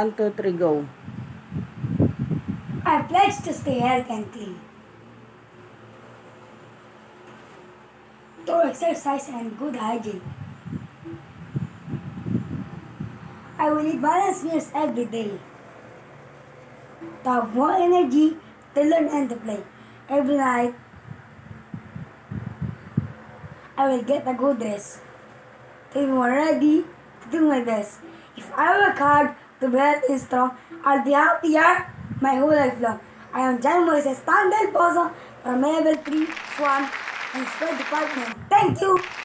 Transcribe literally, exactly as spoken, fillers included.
one, two, three, go. I pledge to stay healthy and clean. Through exercise and good hygiene. I will eat balanced meals every day. To have more energy to learn and to play. Every night, I will get a good rest. To be more ready to do my best. If I work hard to be healthy and strong, I'll be happier my whole life long. I am John Moises Tan Del Pozo from Level three Swan and Sport Department. Thank you!